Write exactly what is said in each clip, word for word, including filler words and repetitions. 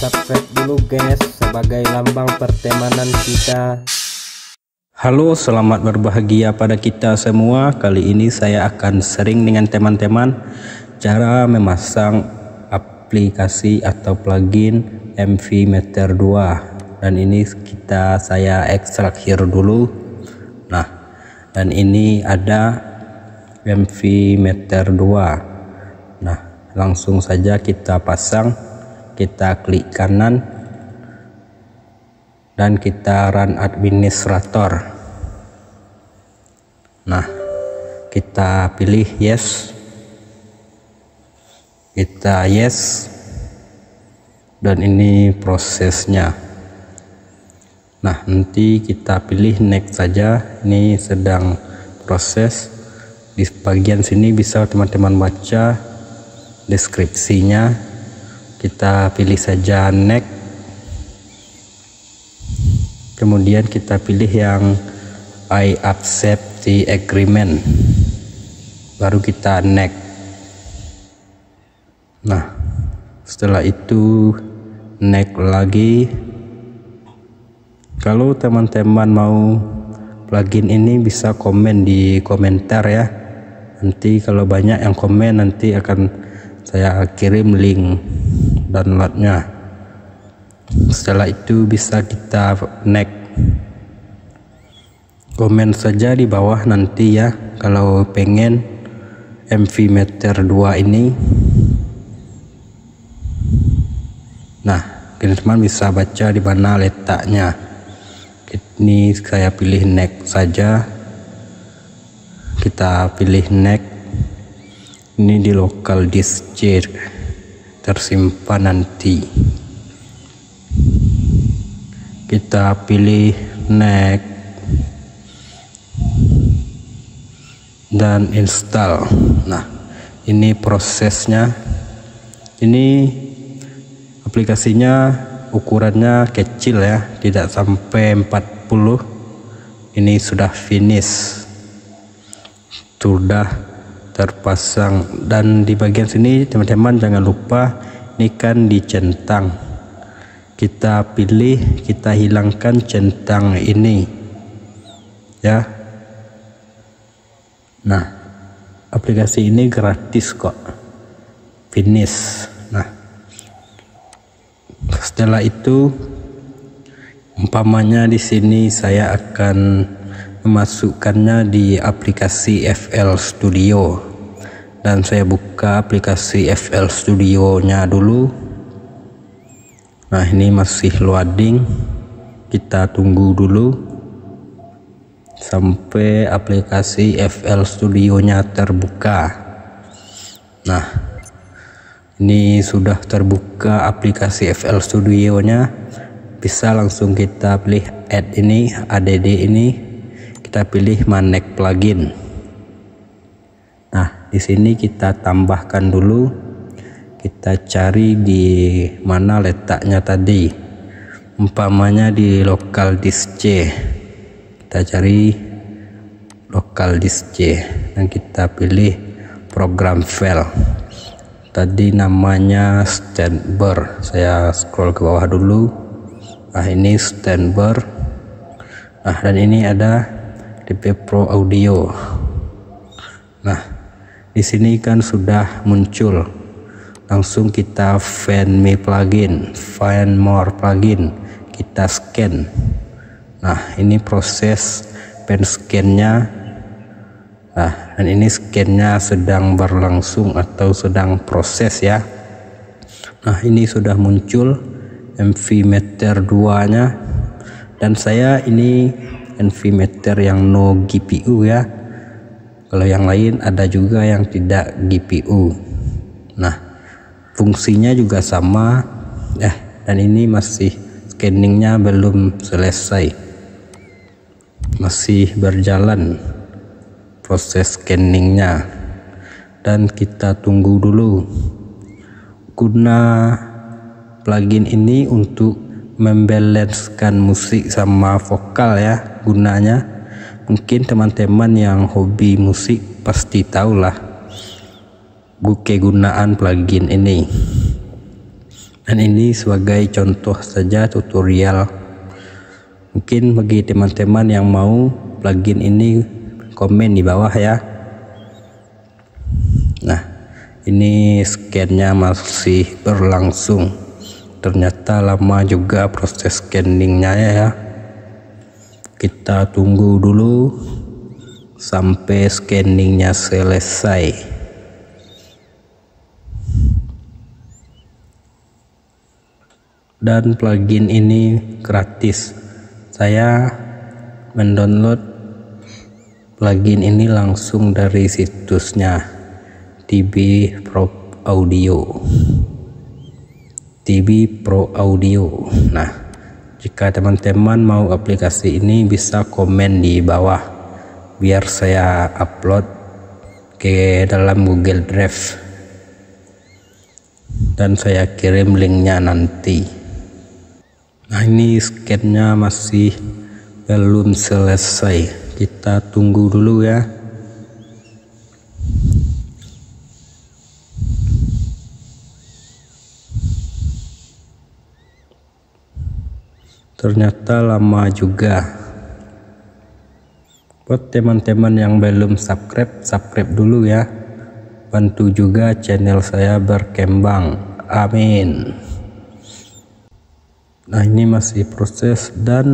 subscribe dulu guys sebagai lambang pertemanan kita. Halo, selamat berbahagia pada kita semua. Kali ini saya akan sharing dengan teman-teman cara memasang aplikasi atau plugin M V Meter dua, dan ini kita saya ekstrak here dulu. Nah, dan ini ada M V Meter dua. Nah, langsung saja kita pasang. Kita klik kanan dan kita run administrator. Nah, kita pilih yes, kita yes, dan ini prosesnya. Nah, nanti kita pilih next saja. Ini sedang proses. Di bagian sini bisa teman-teman baca deskripsinya. Kita pilih saja next, kemudian kita pilih yang I accept the agreement, baru kita next. Nah, setelah itu next lagi. Kalau teman-teman mau plugin ini bisa komen di komentar ya, nanti kalau banyak yang komen nanti akan saya kirim link downloadnya. Setelah itu bisa kita next. Komen saja di bawah nanti ya kalau pengen M V Meter dua ini. Nah, teman-teman bisa baca di mana letaknya. Ini saya pilih next saja. Kita pilih next. Ini di local disk C tersimpan nanti. Kita pilih next dan install. Nah, ini prosesnya. Ini aplikasinya ukurannya kecil ya, tidak sampai empat puluh. Ini sudah finish, sudah terpasang. Dan di bagian sini teman-teman jangan lupa ini kan dicentang. Kita pilih, kita hilangkan centang ini ya. Nah, aplikasi ini gratis kok, finish. Nah, setelah itu umpamanya di sini saya akan memasukkannya di aplikasi F L Studio, dan saya buka aplikasi F L Studio nya dulu. Nah, ini masih loading, kita tunggu dulu sampai aplikasi F L Studio nya terbuka. Nah, ini sudah terbuka aplikasi F L Studio nya. Bisa langsung kita pilih add ini, add ini. Kita pilih manage plugin. Nah, di sini kita tambahkan dulu. Kita cari di mana letaknya tadi. Umpamanya di local disk C. Kita cari local disk C dan kita pilih program file. Tadi namanya Standbar. Saya scroll ke bawah dulu. Nah, ini Standbar. Nah, dan ini ada D P Pro Audio. Nah, di sini kan sudah muncul. Langsung kita find me plugin, find more plugin, kita scan. Nah, ini proses pen scan-nya. Nah, dan ini scan-nya sedang berlangsung atau sedang proses ya. Nah, ini sudah muncul M V Meter dua nya, dan saya ini M V Meter yang no G P U ya. Kalau yang lain ada juga yang tidak G P U. Nah, fungsinya juga sama eh dan ini masih scanningnya belum selesai, masih berjalan proses scanningnya, dan kita tunggu dulu. Guna plugin ini untuk membalancekan musik sama vokal ya gunanya. Mungkin teman-teman yang hobi musik pasti tahulah kegunaan plugin ini. Dan ini sebagai contoh saja tutorial. Mungkin bagi teman-teman yang mau plugin ini, komen di bawah ya. Nah, ini scan-nya masih berlangsung. Ternyata lama juga proses scanningnya ya. Kita tunggu dulu sampai scanningnya selesai. Dan plugin ini gratis. Saya mendownload plugin ini langsung dari situsnya T B Pro Audio. T B Pro Audio. Nah, jika teman-teman mau aplikasi ini bisa komen di bawah biar saya upload ke dalam Google Drive dan saya kirim linknya nanti. Nah, ini scan-nya masih belum selesai. Kita tunggu dulu ya. Ternyata lama juga. Buat teman-teman yang belum subscribe, subscribe dulu ya. Bantu juga channel saya berkembang. Amin. Nah, ini masih proses dan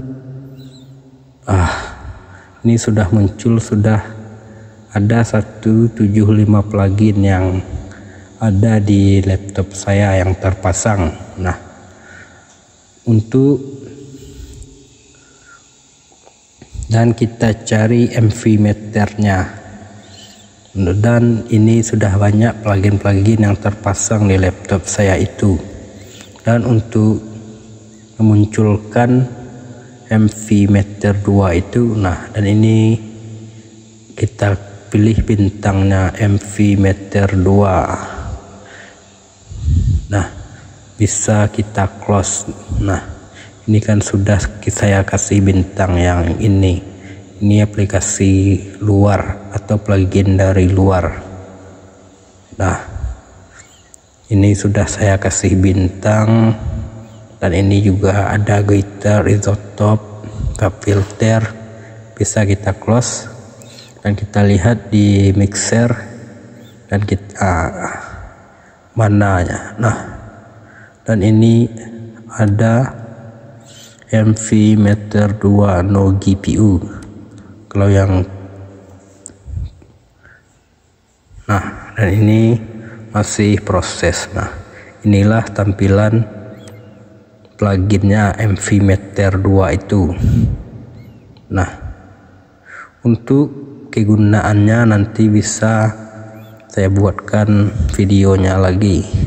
ah ini sudah muncul, sudah ada seratus tujuh puluh lima plugin yang ada di laptop saya yang terpasang. Nah, untuk dan kita cari M V meternya, dan ini sudah banyak plugin-plugin yang terpasang di laptop saya itu. Dan untuk memunculkan M V meter dua itu, nah, dan ini kita pilih bintangnya M V meter dua. Nah, bisa kita close. Nah, ini kan sudah saya kasih bintang yang ini. Ini aplikasi luar atau plugin dari luar. Nah, ini sudah saya kasih bintang. Dan ini juga ada gitar, isotope, filter, bisa kita close dan kita lihat di mixer dan kita mananya. Nah, dan ini ada M V meter dua no G P U. Kalau yang nah, dan ini masih proses. Nah, inilah tampilan pluginnya M V meter dua itu. Nah, untuk kegunaannya nanti bisa saya buatkan videonya lagi.